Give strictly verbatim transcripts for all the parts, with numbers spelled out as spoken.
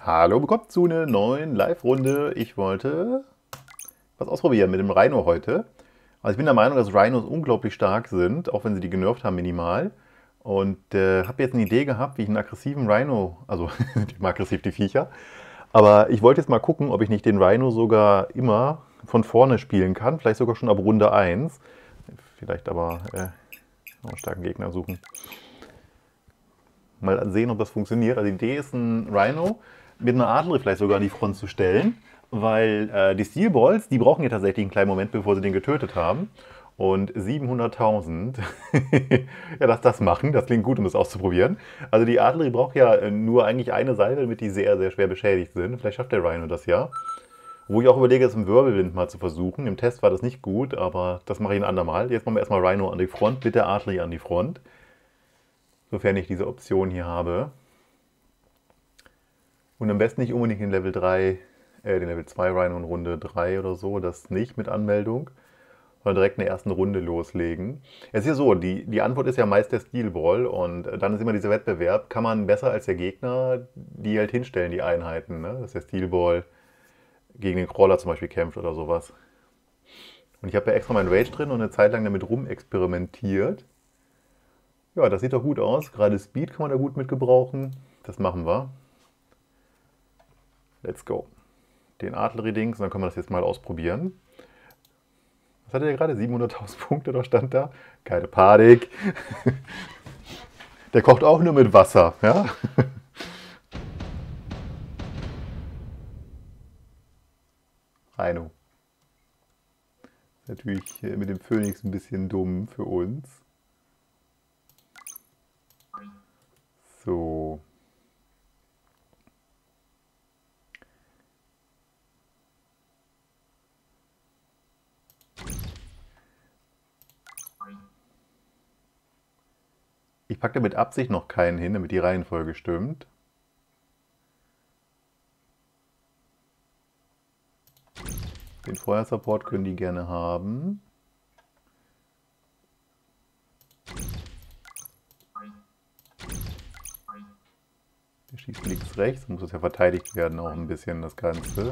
Hallo, bekommt zu einer neuen Live-Runde. Ich wollte was ausprobieren mit dem Rhino heute. Also ich bin der Meinung, dass Rhinos unglaublich stark sind, auch wenn sie die genervt haben minimal. Und äh, habe jetzt eine Idee gehabt, wie ich einen aggressiven Rhino, also die sind aggressiv die Viecher, aber ich wollte jetzt mal gucken, ob ich nicht den Rhino sogar immer von vorne spielen kann, vielleicht sogar schon ab Runde eins. Vielleicht aber äh, noch einen starken Gegner suchen. Mal sehen, ob das funktioniert. Also die Idee ist, einen Rhino mit einer Artillerie vielleicht sogar an die Front zu stellen, weil äh, die Steel Balls, die brauchen ja tatsächlich einen kleinen Moment, bevor sie den getötet haben. Und siebenhunderttausend, ja, lass das machen, das klingt gut, um das auszuprobieren. Also die Artillerie braucht ja nur eigentlich eine Salve, damit die sehr, sehr schwer beschädigt sind. Vielleicht schafft der Rhino das ja. Wo ich auch überlege, es im Wirbelwind mal zu versuchen. Im Test war das nicht gut, aber das mache ich ein andermal. Jetzt machen wir erstmal Rhino an die Front, mit der Artillerie an die Front. Sofern ich diese Option hier habe. Und am besten nicht unbedingt den Level drei, äh, den Level zwei Rhino in Runde drei oder so, das nicht mit Anmeldung, sondern direkt in der ersten Runde loslegen. Es ist ja so, die, die Antwort ist ja meist der Steel Ball und dann ist immer dieser Wettbewerb, kann man besser als der Gegner die halt hinstellen, die Einheiten, ne? Dass der Steel Ball gegen den Crawler zum Beispiel kämpft oder sowas. Und ich habe ja extra meinen Rage drin und eine Zeit lang damit rumexperimentiert. Ja, das sieht doch gut aus. Gerade Speed kann man da gut mit gebrauchen. Das machen wir. Let's go. Den Artillerie-Dings, dann können wir das jetzt mal ausprobieren. Was hatte der gerade? siebenhunderttausend Punkte, da stand da. Keine Panik. Der kocht auch nur mit Wasser, ja? Rhino. Natürlich mit dem Phönix ein bisschen dumm für uns. So. Ich packe mit Absicht noch keinen hin, damit die Reihenfolge stimmt. Den Feuersupport können die gerne haben. Der schießt links, rechts, muss das ja verteidigt werden auch ein bisschen, das Ganze.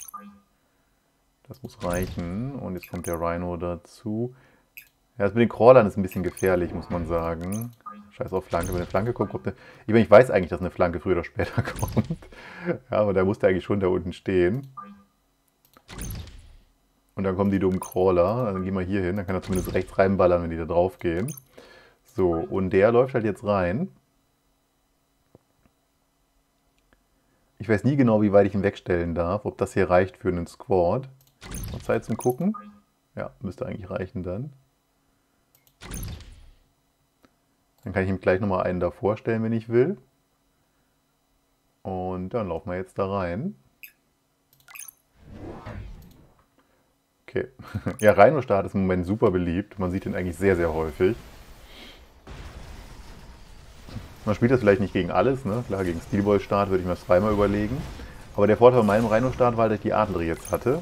Das muss reichen. Und jetzt kommt der Rhino dazu. Ja, das mit den Crawlern ist ein bisschen gefährlich, muss man sagen. Scheiß auf Flanke. Wenn eine Flanke kommt, kommt eine... Ich meine, ich weiß eigentlich, dass eine Flanke früher oder später kommt. Ja, aber der musste eigentlich schon da unten stehen. Und dann kommen die dummen Crawler. Dann gehen wir hier hin. Dann kann er zumindest rechts reinballern, wenn die da drauf gehen. So, und der läuft halt jetzt rein. Ich weiß nie genau, wie weit ich ihn wegstellen darf. Ob das hier reicht für einen Squad. Noch Zeit zum Gucken. Ja, müsste eigentlich reichen dann. Dann kann ich ihm gleich nochmal einen davor stellen, wenn ich will. Und dann laufen wir jetzt da rein. Okay. Ja, Rhino-Start ist im Moment super beliebt. Man sieht ihn eigentlich sehr, sehr häufig. Man spielt das vielleicht nicht gegen alles, ne? Klar, gegen Steel Ball Start würde ich mir das zweimal überlegen. Aber der Vorteil bei meinem Rhino-Start war, dass ich die Artillerie jetzt hatte.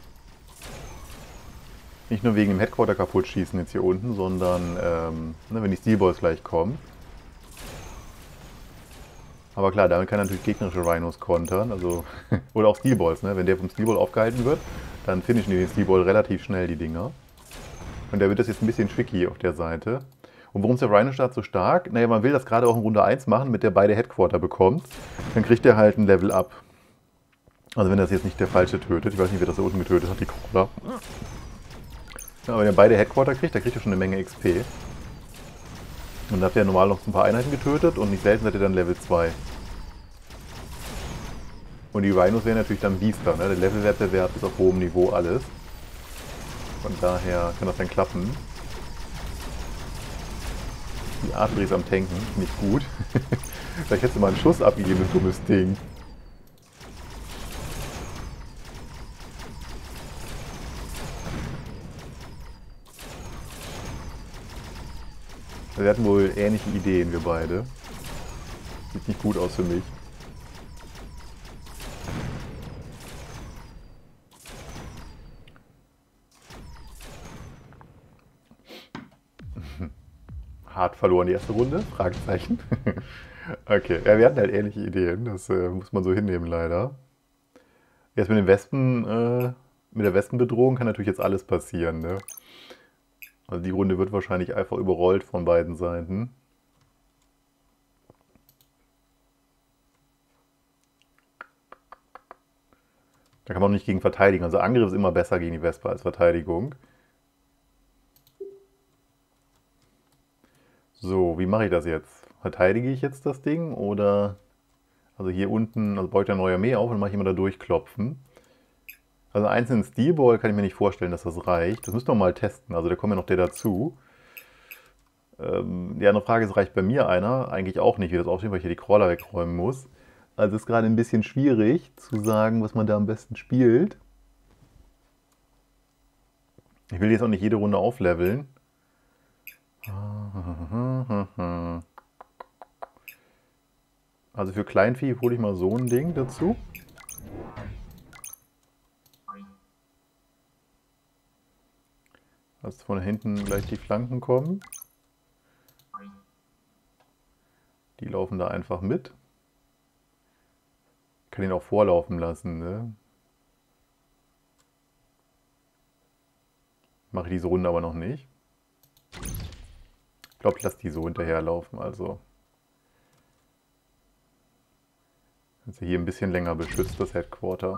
Nicht nur wegen dem Headquarter kaputt schießen jetzt hier unten, sondern ähm, ne, wenn die Steel Balls gleich kommen. Aber klar, damit kann natürlich gegnerische Rhinos kontern, also oder auch Steel Balls, ne? Wenn der vom Steel Ball aufgehalten wird, dann finishen die den Steel Ball relativ schnell, die Dinger. Und da wird das jetzt ein bisschen tricky auf der Seite. Und warum ist der Rhino-Start so stark? Naja, man will das gerade auch in Runde eins machen, mit der beide Headquarter bekommt. Dann kriegt er halt ein Level up. Also wenn das jetzt nicht der falsche tötet. Ich weiß nicht, wer das da unten getötet hat, die Crawler. Ja, aber wenn er beide Headquarter kriegt, dann kriegt er schon eine Menge X P. Und dann hat er normal noch ein paar Einheiten getötet und nicht selten hat er dann Level zwei. Und die Rhinos wären natürlich dann Biester, ne? Der Levelwettbewerb ist auf hohem Niveau alles. Von daher kann das dann klappen. Die Artillerie ist am Tanken, nicht gut. Vielleicht hättest du mal einen Schuss abgegeben, das dummes Ding. Wir hatten wohl ähnliche Ideen, wir beide. Sieht nicht gut aus für mich. Hart verloren die erste Runde? Fragezeichen. Okay, ja, wir hatten halt ähnliche Ideen, das äh, muss man so hinnehmen leider. Jetzt mit den Wespen, äh, mit der Wespenbedrohung kann natürlich jetzt alles passieren, ne? Also die Runde wird wahrscheinlich einfach überrollt von beiden Seiten. Da kann man auch nicht gegen verteidigen. Also Angriff ist immer besser gegen die Wespe als Verteidigung. So, wie mache ich das jetzt? Verteidige ich jetzt das Ding oder... Also hier unten, also baue ich eine neue Armee auf und mache ich immer da durchklopfen. Also einen einzelnen Steelball kann ich mir nicht vorstellen, dass das reicht. Das müssen wir mal testen. Also da kommt ja noch der dazu. Ähm, die andere Frage ist, reicht bei mir einer? Eigentlich auch nicht, wie das aussieht, weil ich hier die Crawler wegräumen muss. Also es ist gerade ein bisschen schwierig zu sagen, was man da am besten spielt. Ich will jetzt auch nicht jede Runde aufleveln. Also für Kleinvieh hole ich mal so ein Ding dazu. Dass von hinten gleich die Flanken kommen. Die laufen da einfach mit. Ich kann ihn auch vorlaufen lassen, ne? Mache ich diese Runde aber noch nicht. Ich glaube, ich lasse die so hinterherlaufen, also. Jetzt hier ein bisschen länger beschützt, das Headquarter.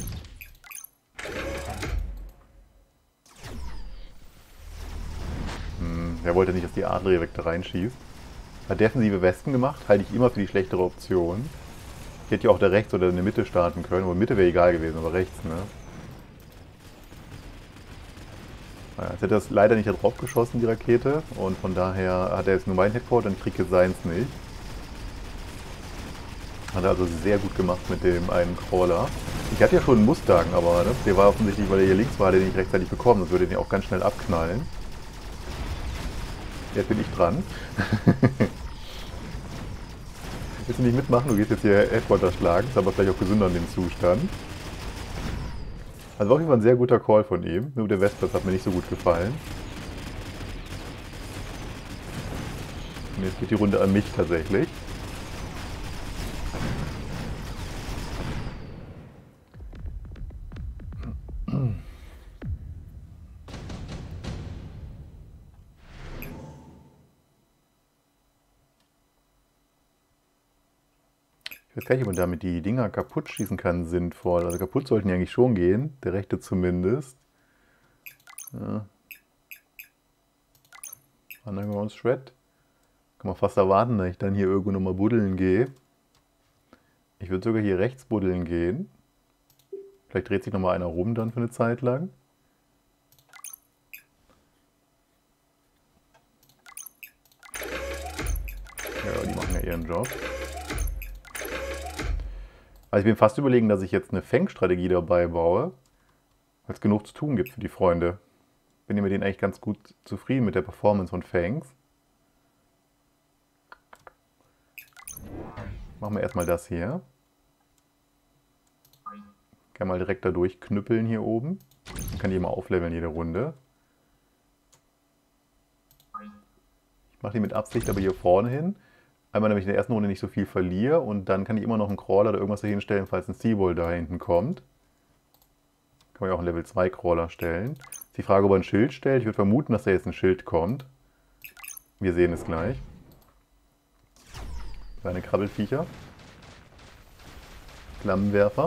Hm, er wollte nicht, dass die Adler direkt da reinschießt. Hat defensive Wespen gemacht, halte ich immer für die schlechtere Option. Ich hätte ja auch da rechts oder in der Mitte starten können, aber Mitte wäre egal gewesen, aber rechts, ne? Naja, jetzt hätte er es leider nicht da drauf geschossen, die Rakete, und von daher hat er jetzt nur mein Headquarter und ich kriege jetzt seins nicht. Hat er also sehr gut gemacht mit dem einen Crawler. Ich hatte ja schon einen Mustang, aber ne, der war offensichtlich, weil er hier links war, den nicht rechtzeitig bekommen. Das würde den auch ganz schnell abknallen. Jetzt bin ich dran. Willst du nicht mitmachen? Du gehst jetzt hier Headquarter schlagen. Ist aber vielleicht auch gesünder in dem Zustand. Also war auf jeden Fall ein sehr guter Call von ihm. Nur der Westplatz hat mir nicht so gut gefallen. Und jetzt geht die Runde an mich tatsächlich. Ich weiß gar nicht, ob man damit die Dinger kaputt schießen kann, sinnvoll. Also kaputt sollten die eigentlich schon gehen, der rechte zumindest. Ja. Underground Shred. Kann man fast erwarten, dass ich dann hier irgendwo nochmal buddeln gehe. Ich würde sogar hier rechts buddeln gehen. Vielleicht dreht sich nochmal einer rum dann für eine Zeit lang. Ja, die machen ja ihren Job. Also ich bin fast überlegen, dass ich jetzt eine Fang-Strategie dabei baue, weil es genug zu tun gibt für die Freunde. Bin ich mit denen eigentlich ganz gut zufrieden mit der Performance von Fangs. Machen wir erstmal das hier. Kann mal direkt da durchknüppeln hier oben. Dann kann die immer aufleveln jede Runde. Ich mache die mit Absicht aber hier vorne hin. Einmal, damit ich in der ersten Runde nicht so viel verliere und dann kann ich immer noch einen Crawler oder irgendwas dahin stellen, falls ein Seawall da hinten kommt. Kann man ja auch einen Level zwei Crawler stellen. Ist die Frage, ob er ein Schild stellt. Ich würde vermuten, dass da jetzt ein Schild kommt. Wir sehen es gleich. Kleine Krabbelfiecher. Flammenwerfer.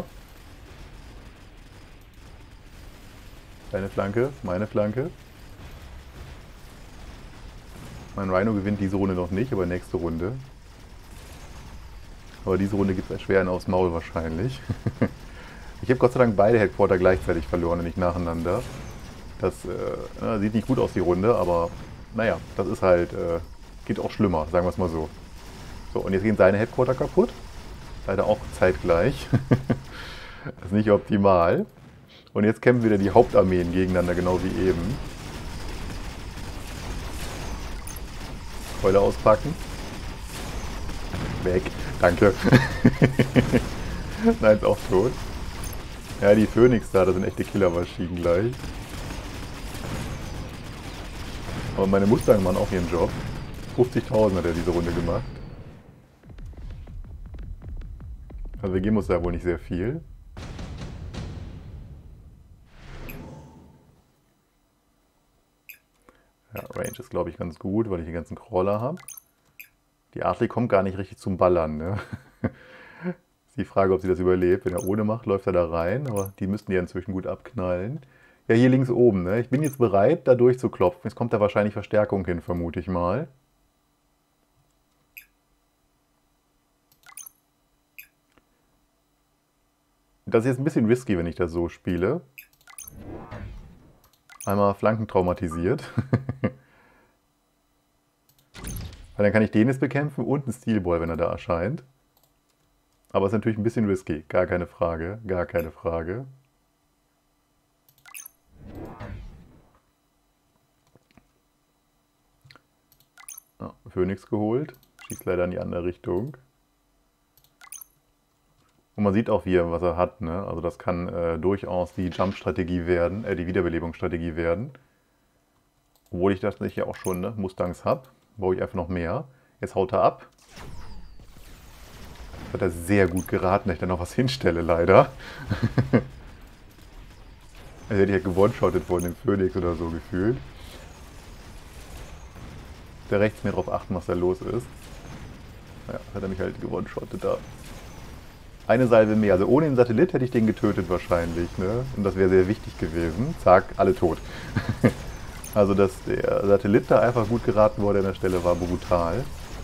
Deine Flanke, meine Flanke. Mein Rhino gewinnt diese Runde noch nicht, aber nächste Runde. Aber diese Runde gibt es schwer einen aufs Maul wahrscheinlich. Ich habe Gott sei Dank beide Headquarter gleichzeitig verloren und nicht nacheinander. Das äh, sieht nicht gut aus, die Runde, aber naja, das ist halt, äh, geht auch schlimmer, sagen wir es mal so. So, und jetzt gehen seine Headquarter kaputt. Leider auch zeitgleich. Das ist nicht optimal. Und jetzt kämpfen wieder die Hauptarmeen gegeneinander, genau wie eben. Keule auspacken. Weg. Danke. Nein, ist auch tot. Ja, die Phoenix da, das sind echte Killermaschinen gleich. Aber meine Mustang machen auch ihren Job. fünfzigtausend hat er diese Runde gemacht. Also wir geben uns da wohl nicht sehr viel. Ja, Range ist, glaube ich, ganz gut, weil ich die ganzen Crawler habe. Die Artillerie kommt gar nicht richtig zum Ballern, ne? Ist die Frage, ob sie das überlebt. Wenn er ohne macht, läuft er da rein, aber die müssten ja inzwischen gut abknallen. Ja, hier links oben, ne? Ich bin jetzt bereit, da durchzuklopfen. Jetzt kommt da wahrscheinlich Verstärkung hin, vermute ich mal. Das ist jetzt ein bisschen risky, wenn ich das so spiele. Einmal Flanken traumatisiert. Weil dann kann ich den jetzt bekämpfen und einen Steelball, wenn er da erscheint. Aber es ist natürlich ein bisschen risky. Gar keine Frage. Gar keine Frage. Ja, Phoenix geholt. Schießt leider in die andere Richtung. Und man sieht auch hier, was er hat, ne? Also das kann äh, durchaus die Jump-Strategie werden, äh, die Wiederbelebungsstrategie werden. Obwohl ich das nicht ja auch schon, ne, Mustangs habe, baue ich einfach noch mehr. Jetzt haut er ab. Das hat er sehr gut geraten, dass ich da noch was hinstelle, leider. Also hätte ich ja gewone-shottet von dem Phoenix oder so gefühlt. Der rechts mehr drauf achten, was da los ist. Ja, hat er mich halt gewone-shottet da. Eine Salve mehr. Also ohne den Satellit hätte ich den getötet wahrscheinlich, ne? Und das wäre sehr wichtig gewesen. Zack, alle tot. Also dass der Satellit da einfach gut geraten wurde an der Stelle, war brutal.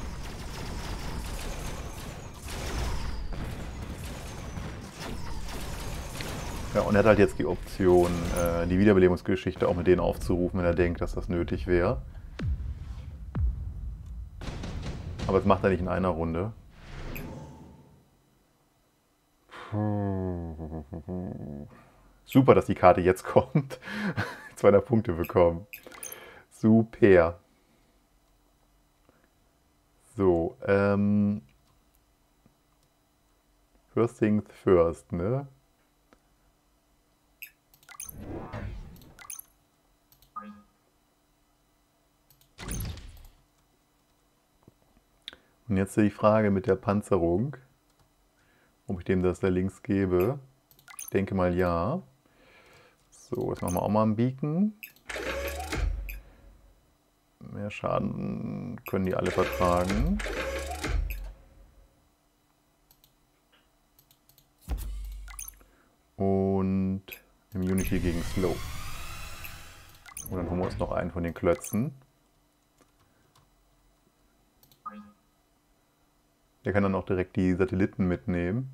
Ja, und er hat halt jetzt die Option, äh, die Wiederbelebungsgeschichte auch mit denen aufzurufen, wenn er denkt, dass das nötig wäre. Aber das macht er nicht in einer Runde. Super, dass die Karte jetzt kommt. zweihundert Punkte bekommen. Super. So, ähm... First things first, ne? Und jetzt die Frage mit der Panzerung. Ob ich dem das da links gebe. Ich denke mal ja. So, jetzt machen wir auch mal einen Beacon. Mehr Schaden können die alle vertragen. Und Immunity gegen Slow. Und dann holen wir uns noch einen von den Klötzen. Der kann dann auch direkt die Satelliten mitnehmen.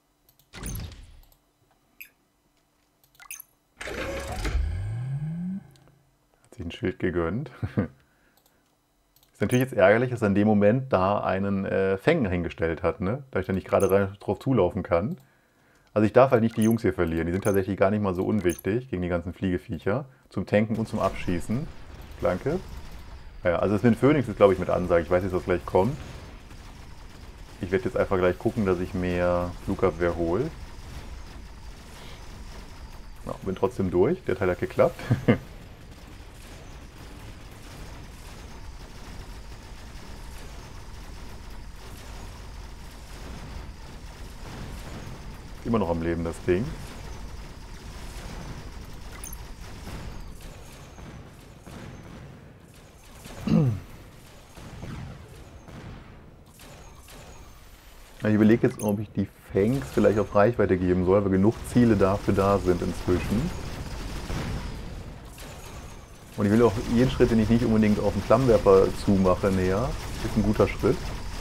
Hat sich ein Schild gegönnt. Ist natürlich jetzt ärgerlich, dass er in dem Moment da einen äh, Fänger hingestellt hat, ne? Da ich da nicht gerade drauf zulaufen kann. Also ich darf halt nicht die Jungs hier verlieren. Die sind tatsächlich gar nicht mal so unwichtig gegen die ganzen Fliegeviecher. Zum Tanken und zum Abschießen. Danke. Ja, also das mit Phoenix ist, glaube ich, mit Ansage. Ich weiß nicht, was gleich kommt. Ich werde jetzt einfach gleich gucken, dass ich mehr Flugabwehr hole. Ja, bin trotzdem durch. Der Teil hat geklappt. Immer noch am Leben, das Ding. Ich überlege jetzt, ob ich die Fangs vielleicht auf Reichweite geben soll, weil genug Ziele dafür da sind inzwischen. Und ich will auch jeden Schritt, den ich nicht unbedingt auf den Flammenwerfer zumache, näher. Das ist ein guter Schritt.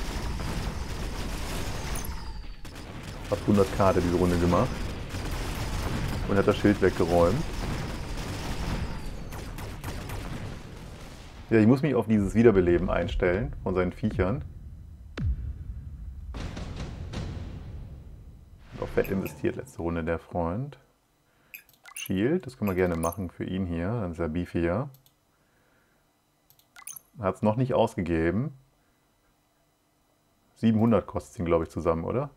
Fast hundert K hat er diese Runde gemacht. Und hat das Schild weggeräumt. Ja, ich muss mich auf dieses Wiederbeleben einstellen von seinen Viechern. Und auch fett investiert letzte Runde der Freund. Shield, das können wir gerne machen für ihn hier, dann ist er beefier. Hat es noch nicht ausgegeben. siebenhundert kostet es ihn, glaube ich, zusammen, oder?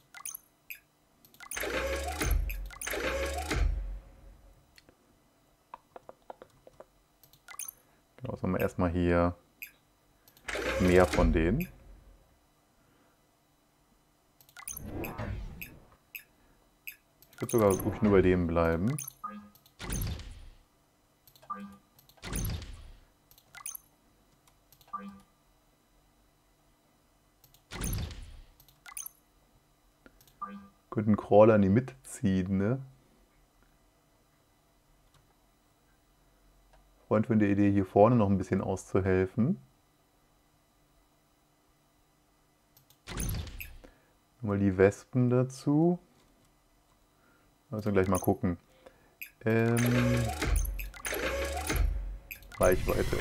Genau, jetzt haben wir erstmal hier mehr von denen. würde sogar ruhig nur bei dem bleiben. Könnten Crawler in die Mitte ziehen, ne? Freund von der Idee, hier vorne noch ein bisschen auszuhelfen. Mal die Wespen dazu. Also gleich mal gucken. Ähm, Reichweite.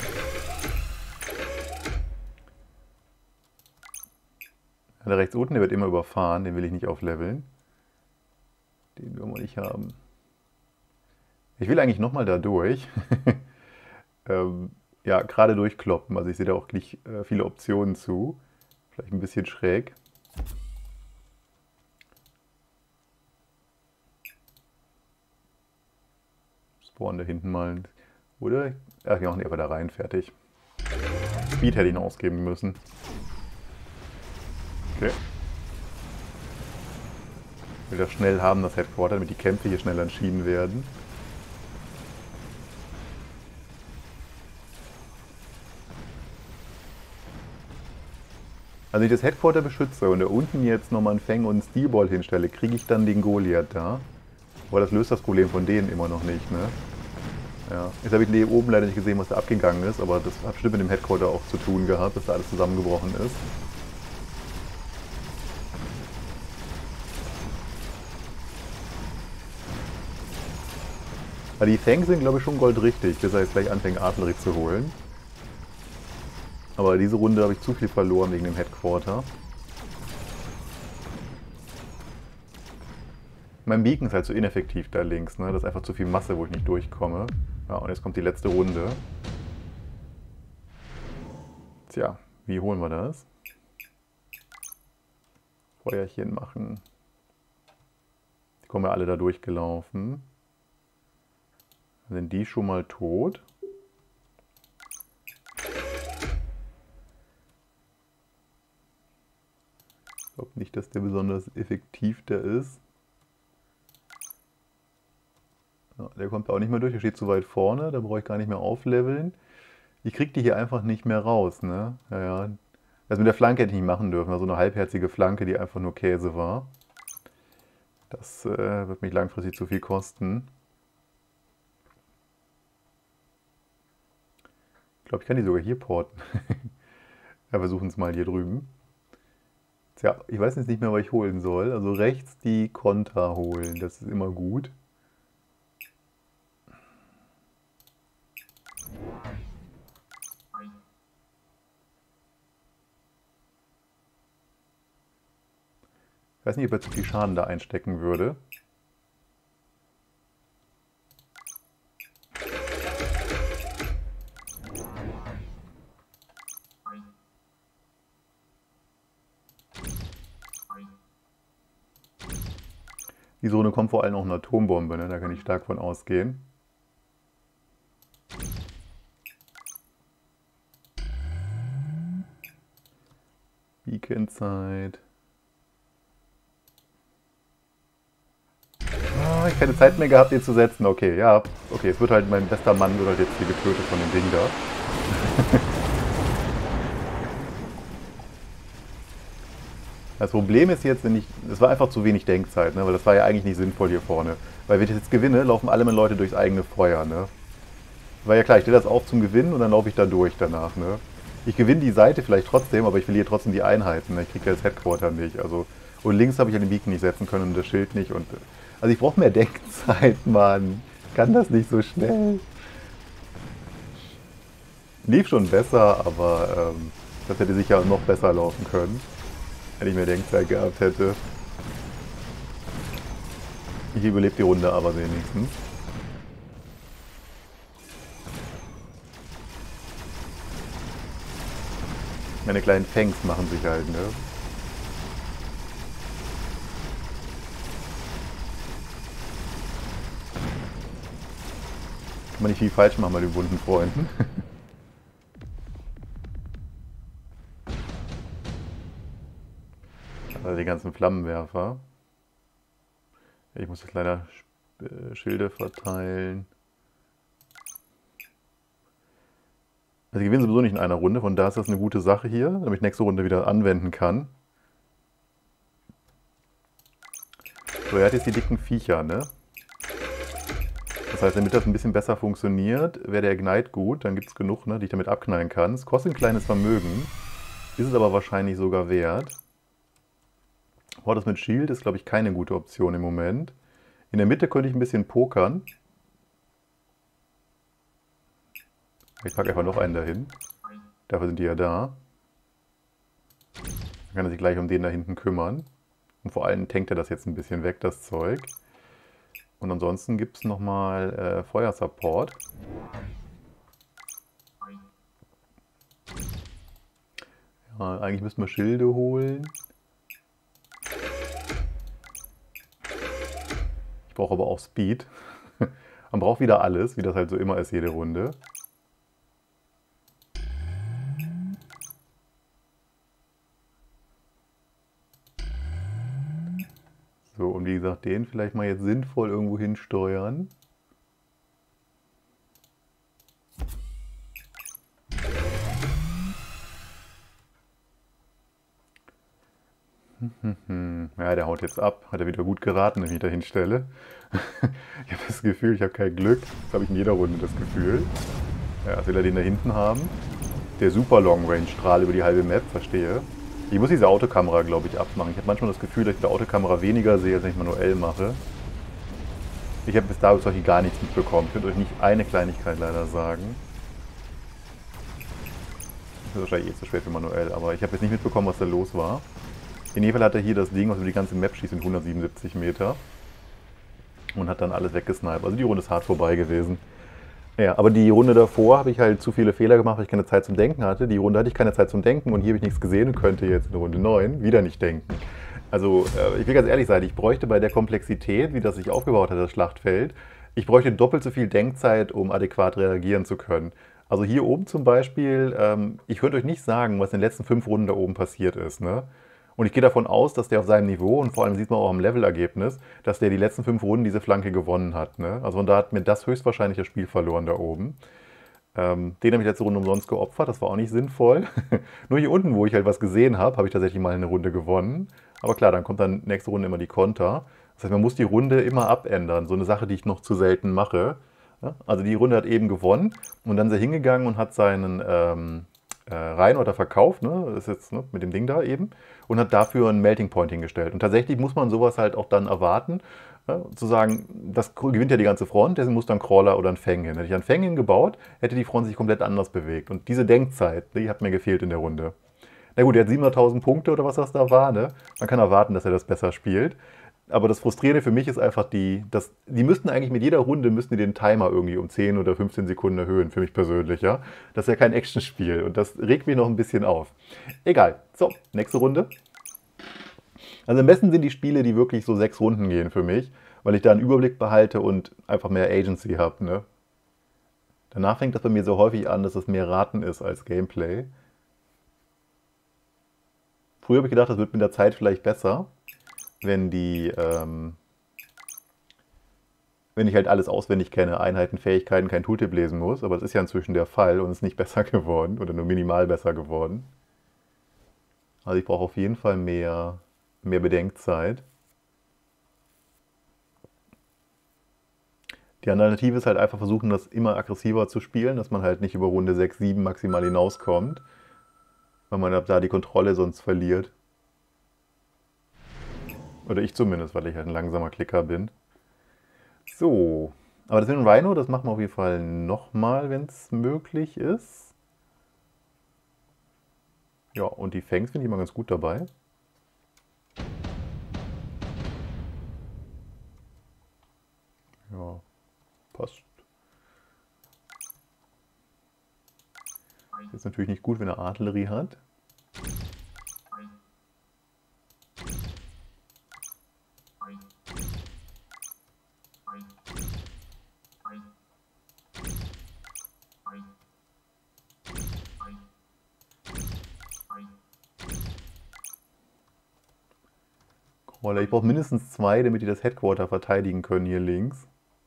Der rechts unten, der wird immer überfahren, den will ich nicht aufleveln. Den wollen wir nicht haben. Ich will eigentlich nochmal da durch. ähm, ja, gerade durchkloppen. Also ich sehe da auch nicht äh, viele Optionen zu. Vielleicht ein bisschen schräg. Spawn da hinten mal. Oder? Ach ja, nee, aber da rein, fertig. Speed hätte ich noch ausgeben müssen. Okay. Ich will das schnell haben, das Headquarter, damit die Kämpfe hier schnell entschieden werden. Also wenn ich das Headquarter beschütze und da unten jetzt nochmal einen Fang und einen Steelball hinstelle, kriege ich dann den Goliath da. Aber das löst das Problem von denen immer noch nicht, ne? Ja. Jetzt habe ich hier oben leider nicht gesehen, was da abgegangen ist, aber das hat bestimmt mit dem Headquarter auch zu tun gehabt, dass da alles zusammengebrochen ist. Aber die Fangs sind, glaube ich, schon goldrichtig, bis er jetzt gleich anfängt, Artillerie zu holen. Aber diese Runde habe ich zu viel verloren wegen dem Headquarter. Mein Beacon ist halt so ineffektiv da links, ne? Das ist einfach zu viel Masse, wo ich nicht durchkomme. Ja, und jetzt kommt die letzte Runde. Tja, wie holen wir das? Feuerchen machen. Die kommen ja alle da durchgelaufen. Dann sind die schon mal tot. Ich glaube nicht, dass der besonders effektiv da ist. Ja, der kommt auch nicht mehr durch, der steht zu weit vorne, da brauche ich gar nicht mehr aufleveln. Ich kriege die hier einfach nicht mehr raus, ne? Ja, ja. Das mit der Flanke hätte ich nicht machen dürfen, war so eine halbherzige Flanke, die einfach nur Käse war. Das äh, wird mich langfristig zu viel kosten. Ich glaube, ich kann die sogar hier porten. Ja, versuchen es mal hier drüben. Tja, ich weiß jetzt nicht mehr, was ich holen soll. Also rechts die Konter holen, das ist immer gut. Ich weiß nicht, ob er zu viel Schaden da einstecken würde. Die Zone kommt vor allem auch eine Atombombe, ne? Da kann ich stark von ausgehen. Beacon-Zeit. Oh, ich keine Zeit mehr gehabt, den zu setzen. Okay, ja. Okay, es wird halt, mein bester Mann wird halt jetzt hier getötet von dem Ding da. Das Problem ist jetzt, wenn ich, es war einfach zu wenig Denkzeit, ne? Weil das war ja eigentlich nicht sinnvoll hier vorne. Weil wenn ich jetzt gewinne, laufen alle meine Leute durchs eigene Feuer, ne? War ja klar, ich stelle das auf zum Gewinnen und dann laufe ich da durch danach, ne? Ich gewinne die Seite vielleicht trotzdem, aber ich verliere trotzdem die Einheiten, ne? Ich kriege ja das Headquarter nicht, also... Und links habe ich ja den Beacon nicht setzen können und das Schild nicht und... Also ich brauche mehr Denkzeit, Mann. Ich kann das nicht so schnell. Lief schon besser, aber ähm, das hätte sicher noch besser laufen können. Wenn ich mehr Denkzeit gehabt hätte. Ich überlebe die Runde aber wenigstens. Meine kleinen Fangs machen sich halt, ne? Kann man nicht viel falsch machen bei den bunten Freunden. Also die ganzen Flammenwerfer. Ich muss jetzt leider Schilde verteilen. Also ich gewinne sowieso nicht in einer Runde, von daher ist das eine gute Sache hier, damit ich nächste Runde wieder anwenden kann. So, er hat jetzt die dicken Viecher, ne? Das heißt, damit das ein bisschen besser funktioniert, wäre der Ignite gut. Dann gibt es genug, ne, die ich damit abknallen kann. Es kostet ein kleines Vermögen, ist es aber wahrscheinlich sogar wert. Hordes mit Shield ist, glaube ich, keine gute Option im Moment. In der Mitte könnte ich ein bisschen pokern. Ich packe einfach noch einen dahin. Dafür sind die ja da. Dann kann er sich gleich um den da hinten kümmern. Und vor allem tankt er das jetzt ein bisschen weg, das Zeug. Und ansonsten gibt es nochmal äh, Feuersupport. Ja, eigentlich müssten wir Schilde holen. Ich brauche aber auch Speed. Man braucht wieder alles, wie das halt so immer ist, jede Runde. So, und wie gesagt, den vielleicht mal jetzt sinnvoll irgendwo hinsteuern. Ja, der haut jetzt ab. Hat er wieder gut geraten, wenn ich mich da hinstelle. Ich habe das Gefühl, ich habe kein Glück. Das habe ich in jeder Runde das Gefühl. Ja, jetzt will er den da hinten haben. Der super Long Range Strahl über die halbe Map, verstehe. Ich muss diese Autokamera, glaube ich, abmachen. Ich habe manchmal das Gefühl, dass ich mit der Autokamera weniger sehe, als wenn ich manuell mache. Ich habe bis dahin solche gar nichts mitbekommen. Ich könnte euch nicht eine Kleinigkeit leider sagen. Das ist wahrscheinlich eh zu schwer für manuell, aber ich habe jetzt nicht mitbekommen, was da los war. In jedem Fall hat er hier das Ding, was über die ganze Map schießt, in hundertsiebenundsiebzig Meter. Und hat dann alles weggesniped. Also die Runde ist hart vorbei gewesen. Ja, aber die Runde davor habe ich halt zu viele Fehler gemacht, weil ich keine Zeit zum Denken hatte. Die Runde hatte ich keine Zeit zum Denken und hier habe ich nichts gesehen und könnte jetzt in Runde neun wieder nicht denken. Also äh, ich will ganz ehrlich sein, ich bräuchte bei der Komplexität, wie das sich aufgebaut hat, das Schlachtfeld, ich bräuchte doppelt so viel Denkzeit, um adäquat reagieren zu können. Also hier oben zum Beispiel, ähm, ich könnte euch nicht sagen, was in den letzten fünf Runden da oben passiert ist, ne? Und ich gehe davon aus, dass der auf seinem Niveau, und vor allem sieht man auch am Levelergebnis, dass der die letzten fünf Runden diese Flanke gewonnen hat. Ne? Also von da hat mir das höchstwahrscheinlich das Spiel verloren da oben. Ähm, den habe ich letzte Runde umsonst geopfert, das war auch nicht sinnvoll. Nur hier unten, wo ich halt was gesehen habe, habe ich tatsächlich mal eine Runde gewonnen. Aber klar, dann kommt dann nächste Runde immer die Konter. Das heißt, man muss die Runde immer abändern. So eine Sache, die ich noch zu selten mache. Ja? Also die Runde hat eben gewonnen und dann ist er hingegangen und hat seinen... Ähm, Äh, rein oder verkauft, ne? Das ist jetzt ne, mit dem Ding da eben, und hat dafür einen Melting Point hingestellt. Und tatsächlich muss man sowas halt auch dann erwarten, ne? Zu sagen, das gewinnt ja die ganze Front, deswegen muss dann Crawler oder ein Fang hin. Hätte ich einen Fang hingebaut, hätte die Front sich komplett anders bewegt. Und diese Denkzeit, die hat mir gefehlt in der Runde. Na gut, er hat siebenhunderttausend Punkte oder was das da war, ne? Man kann erwarten, dass er das besser spielt. Aber das Frustrierende für mich ist einfach die, dass die müssten eigentlich mit jeder Runde müssten die den Timer irgendwie um zehn oder fünfzehn Sekunden erhöhen, für mich persönlich, ja. Das ist ja kein Actionspiel und das regt mich noch ein bisschen auf. Egal. So, nächste Runde. Also am besten sind die Spiele, die wirklich so sechs Runden gehen für mich, weil ich da einen Überblick behalte und einfach mehr Agency habe, ne. Danach fängt das bei mir so häufig an, dass es mehr Raten ist als Gameplay. Früher habe ich gedacht, das wird mit der Zeit vielleicht besser. Wenn die, ähm, wenn ich halt alles auswendig kenne, Einheiten, Fähigkeiten, kein Tooltip lesen muss, aber das ist ja inzwischen der Fall und ist nicht besser geworden oder nur minimal besser geworden. Also ich brauche auf jeden Fall mehr, mehr Bedenkzeit. Die Alternative ist halt einfach versuchen, das immer aggressiver zu spielen, dass man halt nicht über Runde sechs, sieben maximal hinauskommt, weil man da die Kontrolle sonst verliert. Oder ich zumindest, weil ich halt ein langsamer Klicker bin. So, aber das mit dem Rhino, das machen wir auf jeden Fall nochmal, wenn es möglich ist. Ja, und die Fangs finde ich immer ganz gut dabei. Ja, passt. Ist jetzt natürlich nicht gut, wenn er Artillerie hat. Crawler. Ich brauche mindestens zwei, damit die das Headquarter verteidigen können hier links.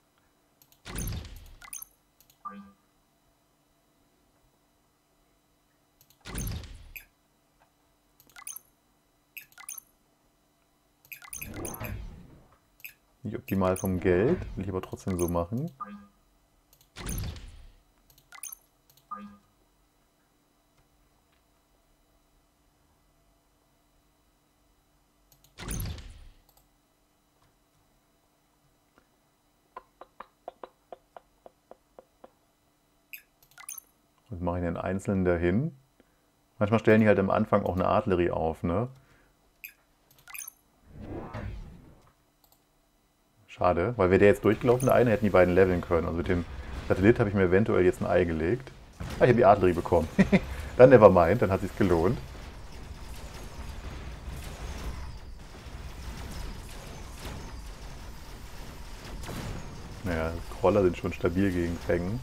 Nicht optimal vom Geld, will ich aber trotzdem so machen. Was mache ich denn einzeln dahin? Manchmal stellen die halt am Anfang auch eine Artillerie auf, ne? Schade, weil wäre der jetzt durchgelaufen, der eine, hätten die beiden leveln können. Also mit dem Satellit habe ich mir eventuell jetzt ein Ei gelegt. Ah, ich habe die Artillerie bekommen. Dann never mind, dann hat sich's gelohnt. Naja, Crawler sind schon stabil gegen Fängen.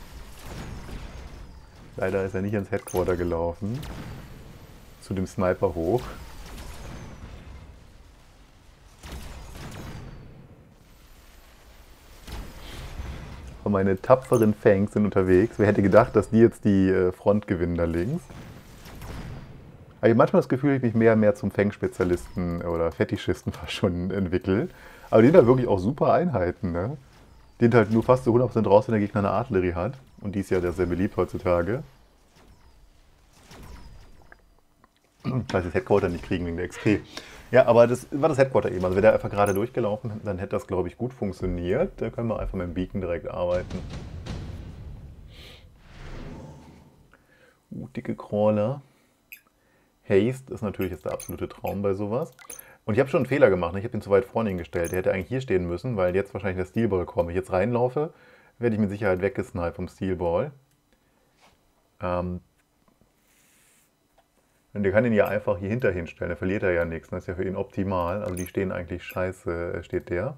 Leider ist er nicht ins Headquarter gelaufen. Zu dem Sniper hoch. Aber meine tapferen Fangs sind unterwegs. Wer hätte gedacht, dass die jetzt die Front gewinnen da links? Aber ich habe manchmal das Gefühl, dass ich mich mehr und mehr zum Fang-Spezialisten oder Fetischisten fast schon entwickle. Aber die sind halt wirklich auch super Einheiten, ne? Die sind halt nur fast zu hundert Prozent raus, wenn der Gegner eine Artillerie hat. Und die ist ja sehr beliebt heutzutage. Weil sie das Headquarter nicht kriegen wegen der X P. Ja, aber das war das Headquarter eben. Also wäre der einfach gerade durchgelaufen, dann hätte das, glaube ich, gut funktioniert. Da können wir einfach mit dem Beacon direkt arbeiten. Uh, dicke Crawler. Haste ist natürlich jetzt der absolute Traum bei sowas. Und ich habe schon einen Fehler gemacht. Ich habe ihn zu weit vorne hingestellt. Der hätte eigentlich hier stehen müssen, weil jetzt wahrscheinlich der Steelball kommt. Wenn ich jetzt reinlaufe, werde ich mit Sicherheit weggesniped vom Steelball. Ähm, Und der kann ihn ja einfach hier hinter hinstellen, da verliert er ja nichts. Das ist ja für ihn optimal. Also die stehen eigentlich scheiße, steht der.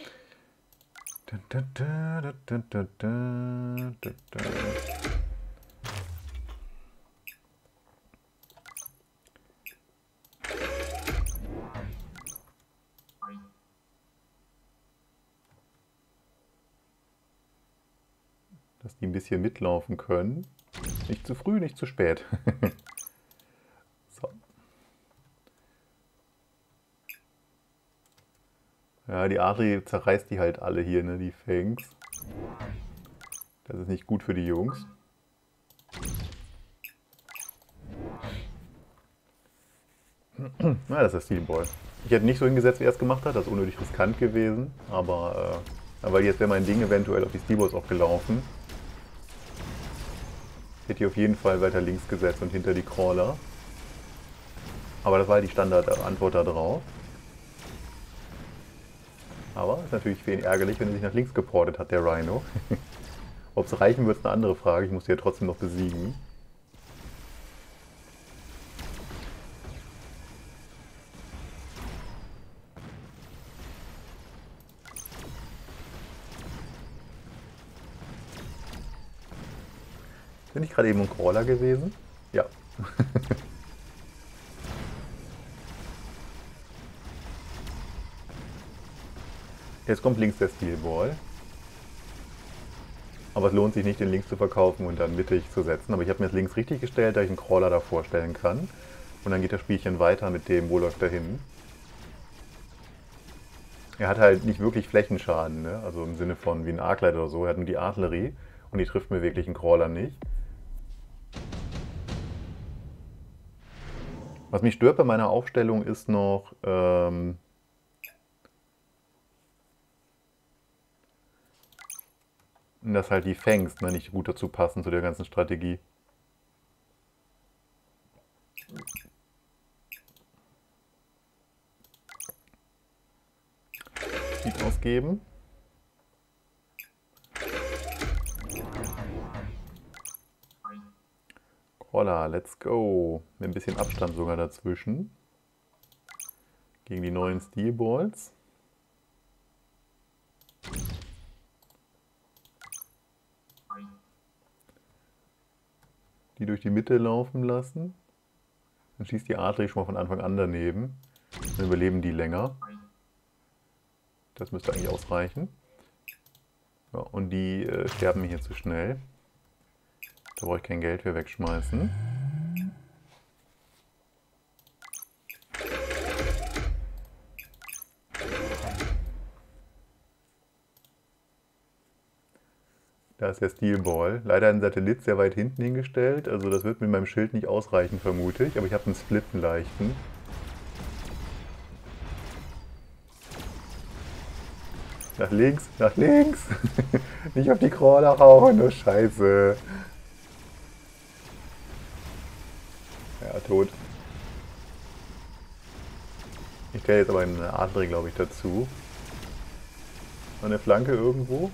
Dass die ein bisschen mitlaufen können. Nicht zu früh, nicht zu spät. So. Ja, die Artillerie zerreißt die halt alle hier, ne, die Fangs. Das ist nicht gut für die Jungs. Na, das ist der Steelball. Ich hätte nicht so hingesetzt, wie er es gemacht hat. Das ist unnötig riskant gewesen. Aber, äh, weil jetzt wäre mein Ding eventuell auf die Steelballs auch gelaufen. Ich hätte die auf jeden Fall weiter links gesetzt und hinter die Crawler. Aber das war halt die Standardantwort da drauf. Aber ist natürlich für ihn ärgerlich, wenn er sich nach links geportet hat, der Rhino. Ob es reichen wird, ist eine andere Frage. Ich muss die ja trotzdem noch besiegen. Bin ich gerade eben ein Crawler gewesen? Ja. Jetzt kommt links der Steelball. Aber es lohnt sich nicht, den links zu verkaufen und dann mittig zu setzen. Aber ich habe mir jetzt links richtig gestellt, da ich einen Crawler davor stellen kann. Und dann geht das Spielchen weiter mit dem Warlock dahin. Er hat halt nicht wirklich Flächenschaden, ne? Also im Sinne von wie ein Arclight oder so. Er hat nur die Artillerie und die trifft mir wirklich einen Crawler nicht. Was mich stört bei meiner Aufstellung ist noch, ähm, dass halt die Fangs ne, nicht gut dazu passen zu der ganzen Strategie. Speed ausgeben. Crawler, let's go. Mit ein bisschen Abstand sogar dazwischen. Gegen die neuen Steelballs. Die durch die Mitte laufen lassen. Dann schießt die Artillerie schon mal von Anfang an daneben. Dann überleben die länger. Das müsste eigentlich ausreichen. Ja, und die äh, sterben mir hier zu schnell. Da brauche ich kein Geld für wegschmeißen. Da ist der Steel Ball. Leider ein Satellit sehr weit hinten hingestellt. Also das wird mit meinem Schild nicht ausreichen, vermute ich. Aber ich habe einen Split, einen leichten. Nach links, nach links. Nicht auf die Crawler hauen, oh Scheiße. Ja, tot. Ich stelle jetzt aber eine Adler, glaube ich, dazu. Eine Flanke irgendwo.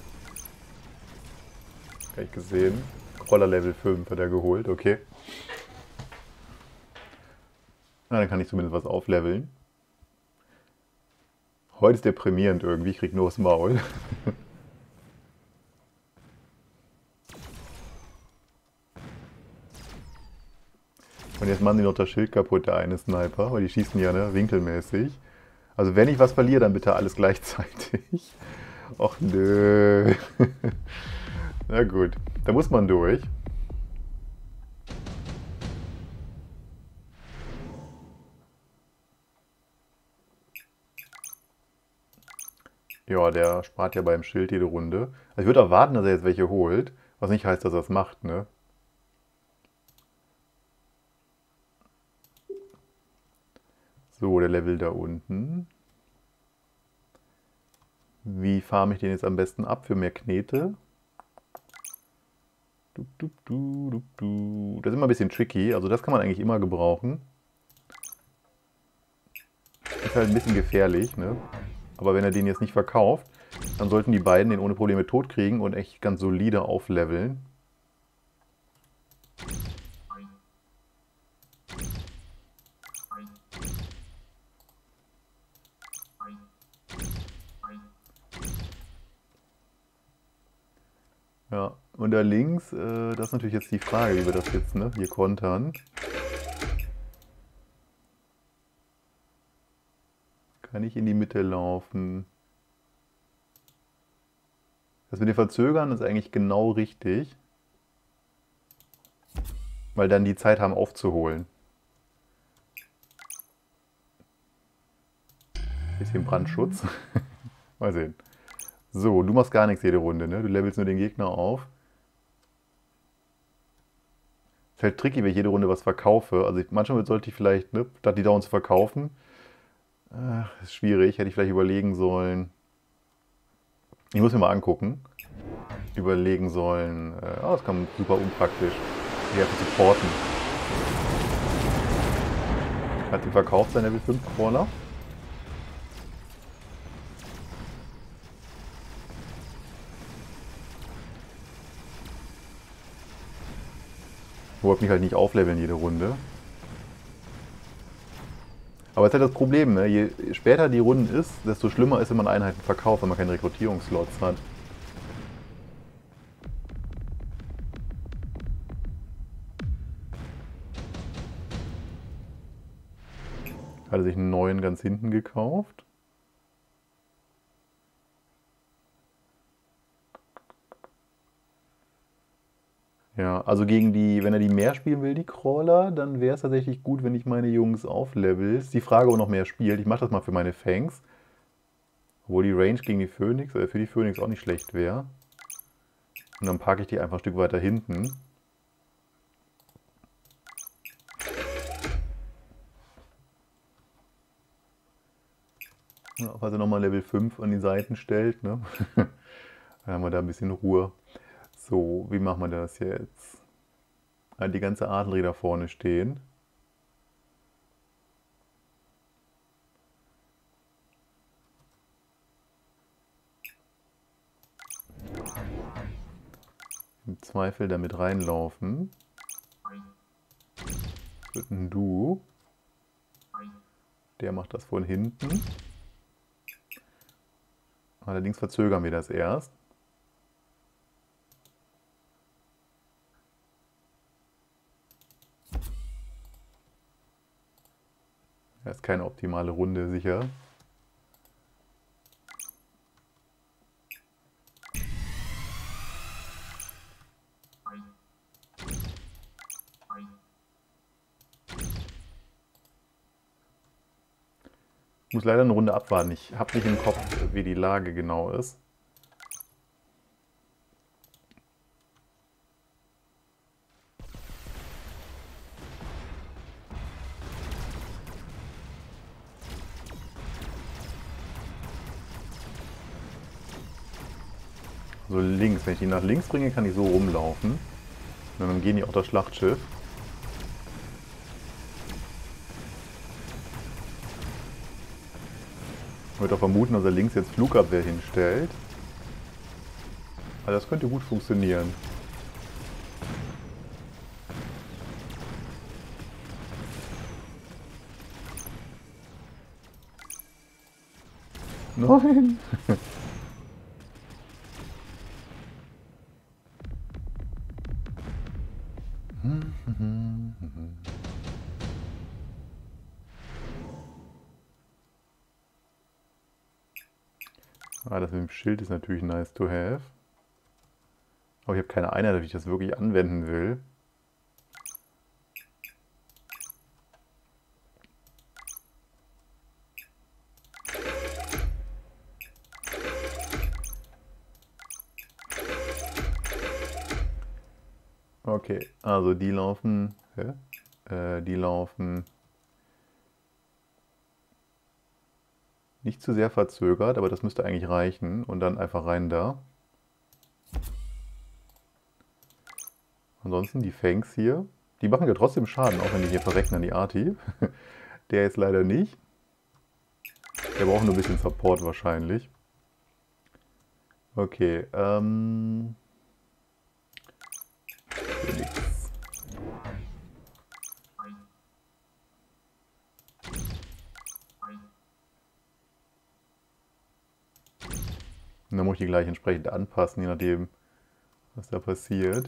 Gar nicht gesehen. Crawler Level fünf hat er geholt, okay. Na, dann kann ich zumindest was aufleveln. Heute ist deprimierend irgendwie, ich krieg nur das Maul. Und jetzt machen die noch das Schild kaputt, der eine Sniper, weil die schießen ja, ne, winkelmäßig. Also wenn ich was verliere, dann bitte alles gleichzeitig. Och nö. Na gut, da muss man durch. Ja, der spart ja beim Schild jede Runde. Also ich würde erwarten, dass er jetzt welche holt, was nicht heißt, dass er es macht, ne? So, der Level da unten. Wie farme ich den jetzt am besten ab für mehr Knete? Du, du, du, du, du. Das ist immer ein bisschen tricky, also das kann man eigentlich immer gebrauchen. Ist halt ein bisschen gefährlich, ne? Aber wenn er den jetzt nicht verkauft, dann sollten die beiden den ohne Probleme tot kriegen und echt ganz solide aufleveln. Ja, und da links, äh, das ist natürlich jetzt die Frage, wie wir das jetzt, ne, hier kontern. Kann ich in die Mitte laufen? Das mit dem Verzögern ist eigentlich genau richtig. Weil dann die Zeit haben aufzuholen. Bisschen Brandschutz. Mal sehen. So, du machst gar nichts jede Runde, ne? Du levelst nur den Gegner auf. Ist halt tricky, wenn ich jede Runde was verkaufe. Also ich, manchmal sollte ich vielleicht, ne, statt die dauernd zu verkaufen, äh, ist schwierig, hätte ich vielleicht überlegen sollen. Ich muss mir mal angucken. Überlegen sollen. Äh, oh, das kam super unpraktisch. Die einfach supporten. Hat sie verkauft, sein Level fünf Crawler? Wollte mich halt nicht aufleveln jede Runde. Aber es ist halt das Problem, ne? Je später die Runden ist, desto schlimmer ist, wenn man Einheiten verkauft, wenn man keine Rekrutierungsslots hat. Hat er sich einen neuen ganz hinten gekauft. Ja, also gegen die, wenn er die mehr spielen will, die Crawler, dann wäre es tatsächlich gut, wenn ich meine Jungs auflevel. Ist die Frage, ob er noch mehr spielt. Ich mache das mal für meine Fangs. Obwohl die Range gegen die Phoenix, äh, für die Phoenix auch nicht schlecht wäre. Und dann packe ich die einfach ein Stück weiter hinten. Ja, falls er nochmal Level fünf an die Seiten stellt, ne? Dann haben wir da ein bisschen Ruhe. So, wie machen wir das jetzt? Halt die ganze Adlerie da vorne stehen. Im Zweifel damit reinlaufen. Das wird ein Du. Der macht das von hinten. Allerdings verzögern wir das erst. Das ist keine optimale Runde, sicher. Ich muss leider eine Runde abwarten. Ich habe nicht im Kopf, wie die Lage genau ist. So links. Wenn ich die nach links bringe, kann ich so rumlaufen. Und dann gehen die auch das Schlachtschiff. Ich würde auch vermuten, dass er links jetzt Flugabwehr hinstellt. Also das könnte gut funktionieren. Nein! Ah, das mit dem Schild ist natürlich nice to have. Aber ich habe keine Einheit, wie ich das wirklich anwenden will. Okay, also die laufen, hä? Äh, die laufen nicht zu sehr verzögert, aber das müsste eigentlich reichen. Und dann einfach rein da. Ansonsten die Fangs hier, die machen ja trotzdem Schaden, auch wenn die hier verrecken an die Arti. Der jetzt leider nicht. Der braucht nur ein bisschen Support wahrscheinlich. Okay, ähm... nix. Und dann muss ich die gleich entsprechend anpassen, je nachdem, was da passiert.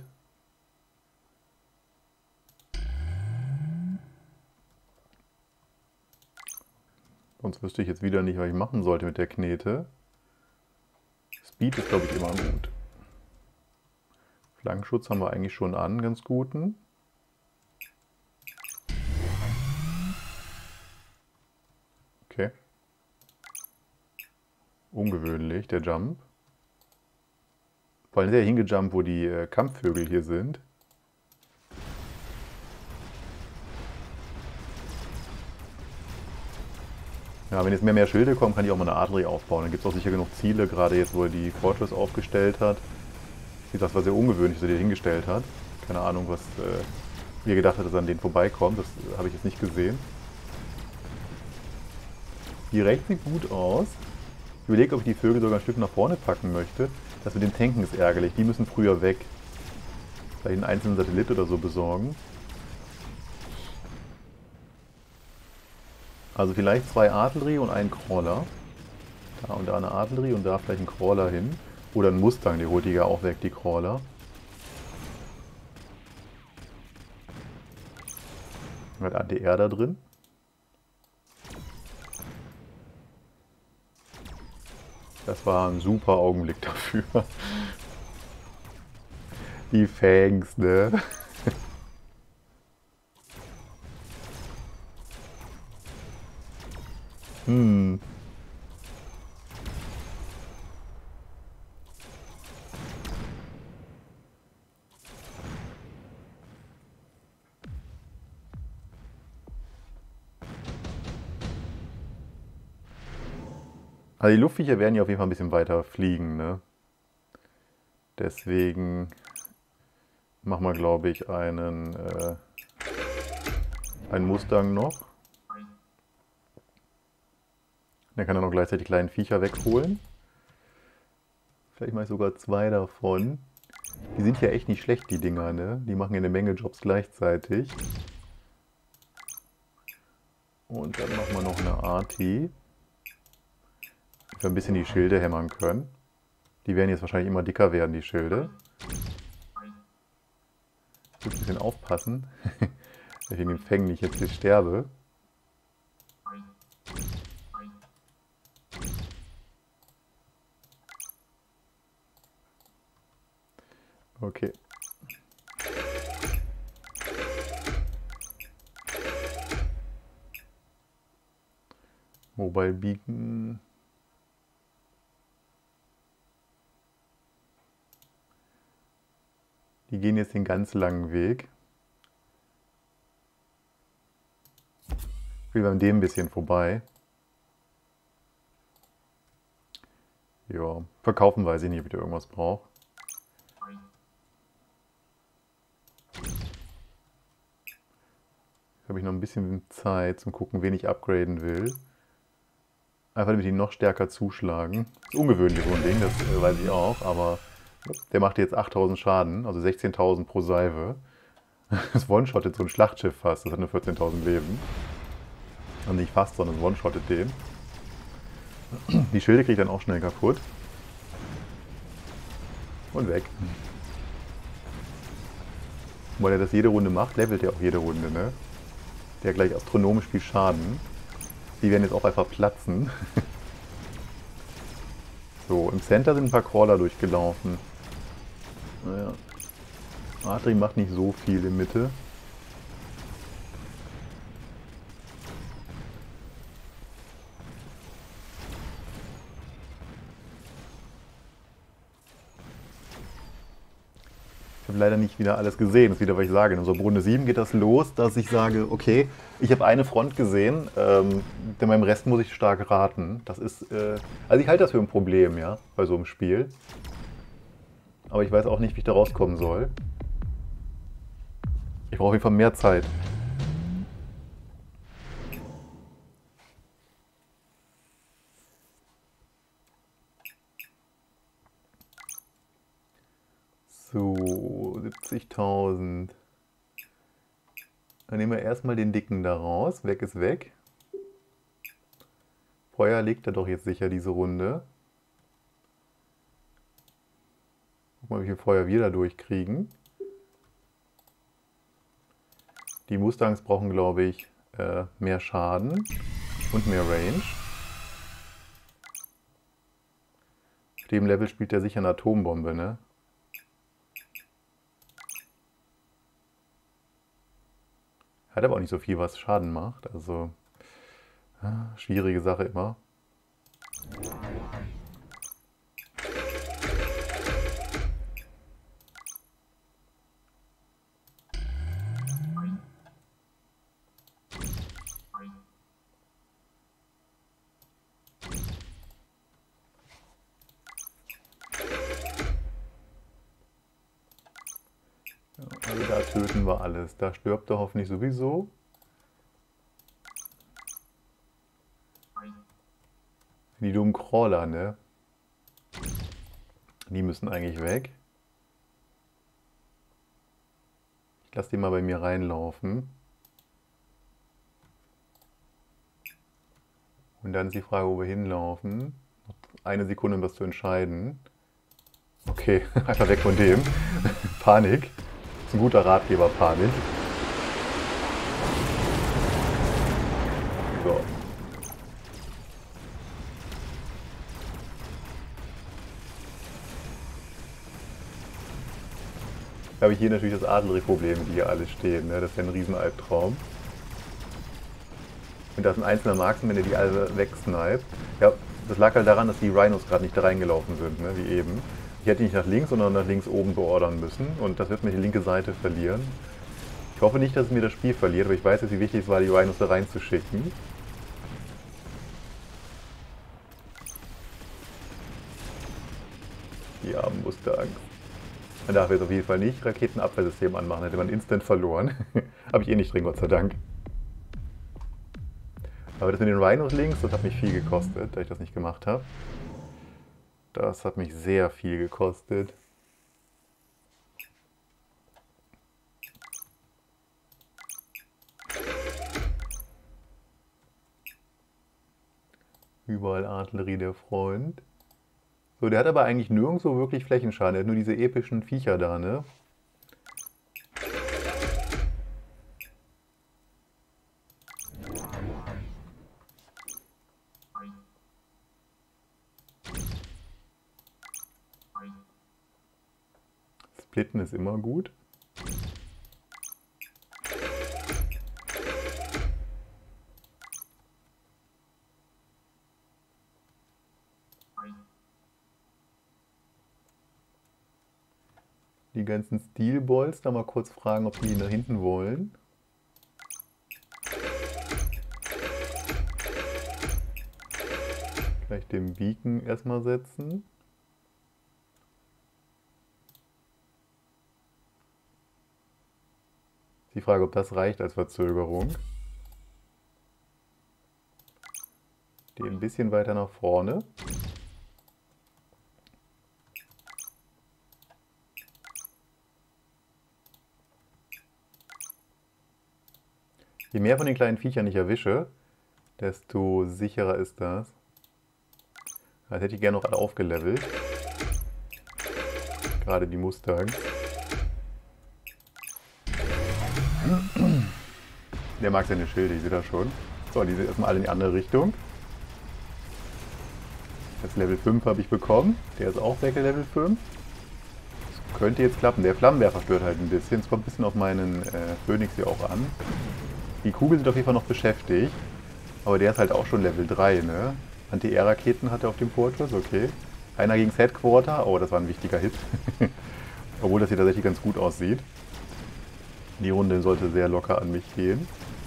Sonst wüsste ich jetzt wieder nicht, was ich machen sollte mit der Knete. Speed ist, glaube ich, immer gut. Flankenschutz haben wir eigentlich schon an, ganz guten. Okay. Ungewöhnlich, der Jump. Vor allem sehr hingejumpt, wo die äh, Kampfvögel hier sind. Ja, wenn jetzt mehr mehr Schilde kommen, kann ich auch mal eine Artillerie aufbauen. Dann gibt es auch sicher genug Ziele, gerade jetzt, wo er die Fortress aufgestellt hat. Das war sehr ungewöhnlich, dass er die hingestellt hat. Keine Ahnung, was äh, wie er gedacht hat, dass er an denen vorbeikommt. Das äh, habe ich jetzt nicht gesehen. Die Recht sieht gut aus. Ich überlege, ob ich die Vögel sogar ein Stück nach vorne packen möchte. Das mit den Tanken ist ärgerlich. Die müssen früher weg. Vielleicht einen einzelnen Satellit oder so besorgen. Also vielleicht zwei Artillerie und einen Crawler. Da und da eine Artillerie und da vielleicht ein Crawler hin. Oder ein Mustang, die holt die ja auch weg, die Crawler. Hat A D R da drin. Das war ein super Augenblick dafür. Die Fangs, ne? Hm. Also die Luftviecher werden ja auf jeden Fall ein bisschen weiter fliegen, ne? Deswegen machen wir, glaube ich, einen, äh, einen Mustang noch. Der kann dann auch gleichzeitig die kleinen Viecher wegholen. Vielleicht mache ich sogar zwei davon. Die sind ja echt nicht schlecht, die Dinger, ne? Die machen ja eine Menge Jobs gleichzeitig. Und dann machen wir noch eine Arti. Dass wir ein bisschen die Schilde hämmern können. Die werden jetzt wahrscheinlich immer dicker werden, die Schilde. Ich muss ein bisschen aufpassen, dass ich in den Fängen nicht jetzt hier sterbe. Okay. Mobile Beacon. Die gehen jetzt den ganz langen Weg. Ich will beim dem ein bisschen vorbei. Ja, verkaufen weiß ich nicht, ob ich da irgendwas brauche. Jetzt habe ich noch ein bisschen Zeit zum gucken, wen ich upgraden will. Einfach damit die noch stärker zuschlagen. Das ist ungewöhnlich so ein Ding, das äh, weiß ich auch, aber der macht jetzt achttausend Schaden, also sechzehntausend pro Salve. Das one-shottet so ein Schlachtschiff fast, das hat nur vierzehntausend Leben. Und nicht fast, sondern one-shottet den. Die Schilde kriegt dann auch schnell kaputt. Und weg. Weil er das jede Runde macht, levelt er auch jede Runde, ne? Der hat gleich astronomisch viel Schaden. Die werden jetzt auch einfach platzen. So, im Center sind ein paar Crawler durchgelaufen. Naja. Adri macht nicht so viel in Mitte. Ich habe leider nicht wieder alles gesehen, das ist wieder, was ich sage. In unserer Runde sieben geht das los, dass ich sage, okay, ich habe eine Front gesehen, ähm, denn beim Rest muss ich stark raten. Das ist, äh, also ich halte das für ein Problem, ja, bei so einem Spiel. Aber ich weiß auch nicht, wie ich da rauskommen soll. Ich brauche auf jeden Fall mehr Zeit. So, siebzigtausend. Dann nehmen wir erstmal den Dicken da raus. Weg ist weg. Feuer legt er doch jetzt sicher diese Runde. Guck mal, wie viel Feuer wir da durchkriegen. Die Mustangs brauchen, glaube ich, äh, mehr Schaden und mehr Range. Auf dem Level spielt er sicher eine Atombombe, ne? Hat aber auch nicht so viel, was Schaden macht. Also, ja, schwierige Sache immer. Also da töten wir alles. Da stirbt er hoffentlich sowieso. Die dummen Crawler, ne? Die müssen eigentlich weg. Ich lasse die mal bei mir reinlaufen. Und dann ist die Frage, wo wir hinlaufen. Noch eine Sekunde, um das zu entscheiden. Okay, einfach weg von dem. Panik. Ein guter Ratgeber, Panik. So. Da habe ich hier natürlich das Artillerie-Problem, die hier alle stehen. Ne? Das ist ja ein Riesenalbtraum. Und da ist ein einzelner Marksman, der die alle wegsniped. Ja, das lag halt daran, dass die Rhinos gerade nicht da reingelaufen sind, ne? Wie eben. Ich hätte nicht nach links, sondern nach links oben beordern müssen. Und das wird mir die linke Seite verlieren. Ich hoffe nicht, dass es mir das Spiel verliert, aber ich weiß jetzt, wie wichtig es war, die Rhinos da reinzuschicken. Die armen Mustangs. Man darf jetzt auf jeden Fall nicht Raketenabwehrsystem anmachen, hätte man instant verloren. Habe ich eh nicht drin, Gott sei Dank. Aber das mit den Rhinos links, das hat mich viel gekostet, da ich das nicht gemacht habe. Das hat mich sehr viel gekostet. Überall Artillerie, der Freund. So, der hat aber eigentlich nirgendwo wirklich Flächenschaden. Er hat nur diese epischen Viecher da, ne? Splitten ist immer gut. Die ganzen Steel Balls da mal kurz fragen, ob die nach hinten wollen. Gleich den Beacon erstmal setzen. Die Frage, ob das reicht als Verzögerung. Die ein bisschen weiter nach vorne. Je mehr von den kleinen Viechern ich erwische, desto sicherer ist das. Das hätte ich gerne noch alle aufgelevelt. Gerade die Mustangs. Der mag seine Schilde, ich sehe das schon. So, die sind erstmal alle in die andere Richtung. Das Level fünf habe ich bekommen. Der ist auch weg, Level fünf. Das könnte jetzt klappen. Der Flammenwerfer stört halt ein bisschen. Es kommt ein bisschen auf meinen äh, Phönix hier auch an. Die Kugeln sind auf jeden Fall noch beschäftigt. Aber der ist halt auch schon Level drei, ne? Anti-Air-Raketen hat er auf dem Fortress, okay. Einer gegen das Headquarter. Oh, das war ein wichtiger Hit. Obwohl das hier tatsächlich ganz gut aussieht. Die Runde sollte sehr locker an mich gehen.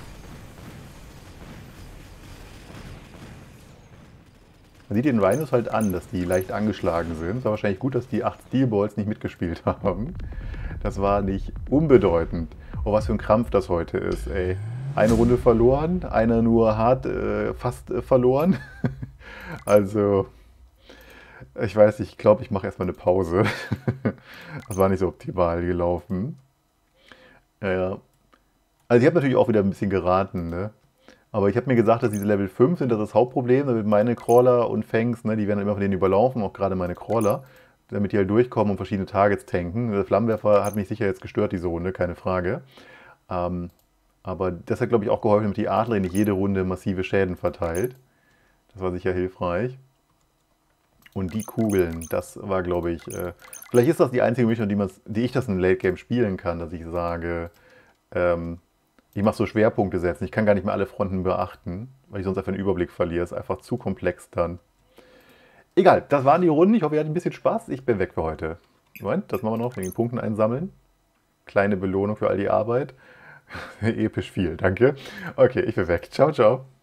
Man sieht den Rhinos halt an, dass die leicht angeschlagen sind. Es war wahrscheinlich gut, dass die acht Steel Balls nicht mitgespielt haben. Das war nicht unbedeutend. Oh, was für ein Krampf das heute ist, ey. Eine Runde verloren, einer nur hart, äh, fast äh, verloren. Also, ich weiß nicht, ich glaube, ich mache erstmal eine Pause. Das war nicht so optimal gelaufen. Ja. Also ich habe natürlich auch wieder ein bisschen geraten, ne? Aber ich habe mir gesagt, dass diese Level fünf sind das, das Hauptproblem, damit meine Crawler und Fangs, ne, die werden immer von denen überlaufen, auch gerade meine Crawler, damit die halt durchkommen und verschiedene Targets tanken. Der Flammenwerfer hat mich sicher jetzt gestört, diese Runde, keine Frage. Ähm, aber das hat, glaube ich, auch geholfen, damit die Adler nicht jede Runde massive Schäden verteilt. Das war sicher hilfreich. Und die Kugeln, das war, glaube ich, äh, vielleicht ist das die einzige Möglichkeit, die, die ich das im Late Game spielen kann, dass ich sage, ähm, ich mache so Schwerpunkte setzen. Ich kann gar nicht mehr alle Fronten beachten, weil ich sonst einfach den Überblick verliere. Ist einfach zu komplex dann. Egal, das waren die Runden. Ich hoffe, ihr hattet ein bisschen Spaß. Ich bin weg für heute. Moment, das machen wir noch, wegen den Punkten einsammeln. Kleine Belohnung für all die Arbeit. Episch viel, danke. Okay, ich bin weg. Ciao, ciao.